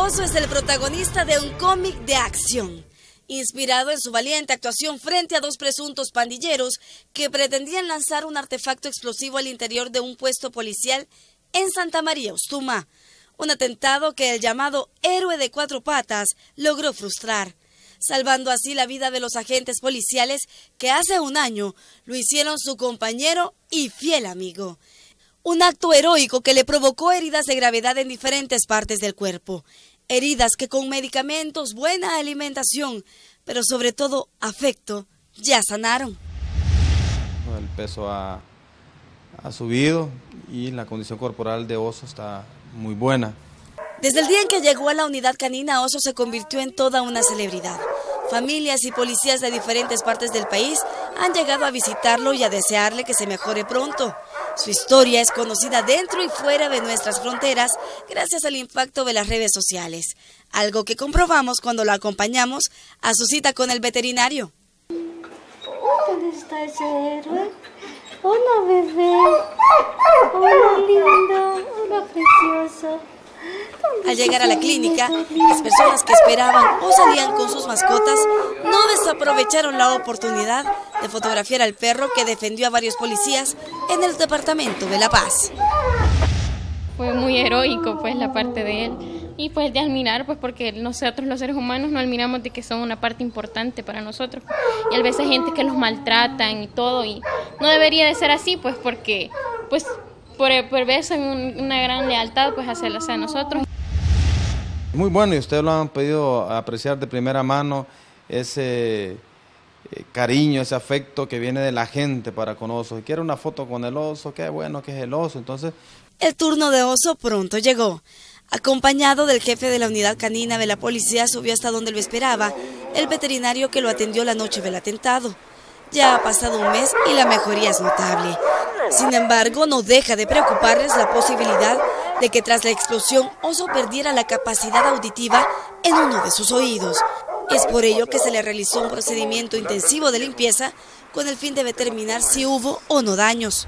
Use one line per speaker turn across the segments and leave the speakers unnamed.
Oso es el protagonista de un cómic de acción, inspirado en su valiente actuación frente a dos presuntos pandilleros que pretendían lanzar un artefacto explosivo al interior de un puesto policial en Santa María Ustuma, un atentado que el llamado héroe de cuatro patas logró frustrar, salvando así la vida de los agentes policiales que hace un año lo hicieron su compañero y fiel amigo. Un acto heroico que le provocó heridas de gravedad en diferentes partes del cuerpo. Heridas que con medicamentos, buena alimentación, pero sobre todo afecto, ya sanaron.
El peso ha subido y la condición corporal de Oso está muy buena.
Desde el día en que llegó a la unidad canina, Oso se convirtió en toda una celebridad. Familias y policías de diferentes partes del país han llegado a visitarlo y a desearle que se mejore pronto. Su historia es conocida dentro y fuera de nuestras fronteras gracias al impacto de las redes sociales, algo que comprobamos cuando lo acompañamos a su cita con el veterinario.
¿Dónde está ese héroe? Hola, bebé. Hola, lindo. Hola, precioso.
Al llegar a la clínica, las personas que esperaban o salían con sus mascotas no desaprovecharon la oportunidad de fotografiar al perro que defendió a varios policías en el departamento de La Paz.
Fue muy heroico pues la parte de él y pues de admirar pues porque nosotros los seres humanos no admiramos de que son una parte importante para nosotros y a veces hay gente que los maltratan y todo y no debería de ser así pues porque pues por verse una gran lealtad pues hacia nosotros.
Muy bueno y ustedes lo han podido apreciar de primera mano, ese cariño, ese afecto que viene de la gente para con Oso. Si quiere una foto con el oso, qué bueno que es el oso. Entonces,
el turno de Oso pronto llegó. Acompañado del jefe de la unidad canina de la policía, subió hasta donde lo esperaba el veterinario que lo atendió la noche del atentado. Ya ha pasado un mes y la mejoría es notable. Sin embargo, no deja de preocuparles la posibilidad de que tras la explosión Oso perdiera la capacidad auditiva en uno de sus oídos. Es por ello que se le realizó un procedimiento intensivo de limpieza con el fin de determinar si hubo o no daños.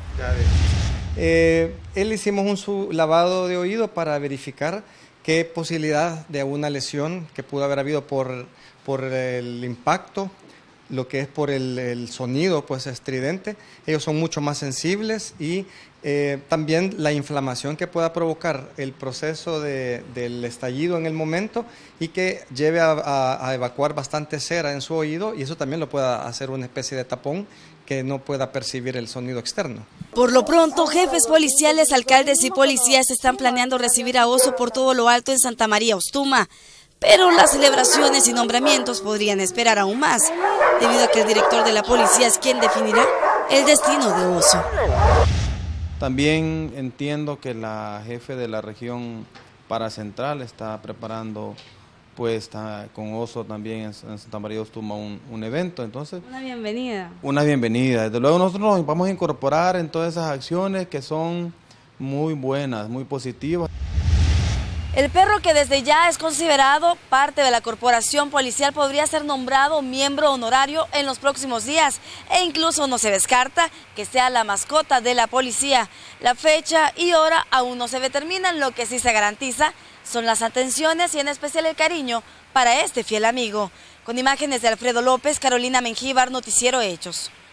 Él hicimos un lavado de oído para verificar qué posibilidad de una lesión que pudo haber habido por el impacto, lo que es por el sonido pues estridente. Ellos son mucho más sensibles y también la inflamación que pueda provocar el proceso del estallido en el momento y que lleve a evacuar bastante cera en su oído y eso también lo pueda hacer una especie de tapón que no pueda percibir el sonido externo.
Por lo pronto, jefes policiales, alcaldes y policías están planeando recibir a Oso por todo lo alto en Santa María Ustuma. Pero las celebraciones y nombramientos podrían esperar aún más, debido a que el director de la policía es quien definirá el destino de Oso.
También entiendo que la jefe de la región paracentral está preparando, pues está con Oso también en Santa María Ustuma un evento, entonces...
Una bienvenida.
Una bienvenida. Desde luego nosotros nos vamos a incorporar en todas esas acciones que son muy buenas, muy positivas.
El perro, que desde ya es considerado parte de la corporación policial, podría ser nombrado miembro honorario en los próximos días e incluso no se descarta que sea la mascota de la policía. La fecha y hora aún no se determinan, lo que sí se garantiza son las atenciones y en especial el cariño para este fiel amigo. Con imágenes de Alfredo López, Carolina Mengíbar, Noticiero Hechos.